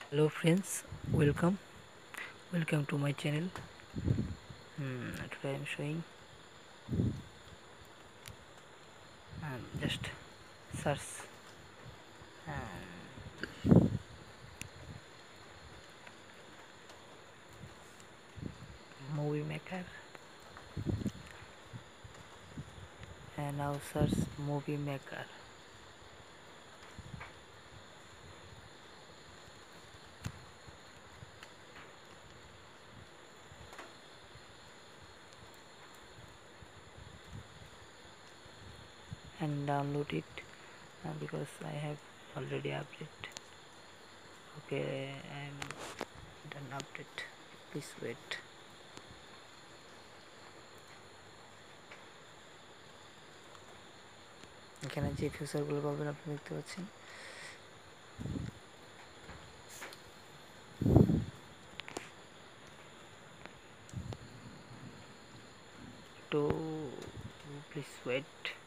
Hello friends, welcome to my channel. Today I am showing just search movie maker and now search movie maker and download it because I have already updated. Okay, I am done update. Please wait. এখানে যে ফিচারগুলো পাবেন আপনি দেখতে পাচ্ছেন। তো please wait.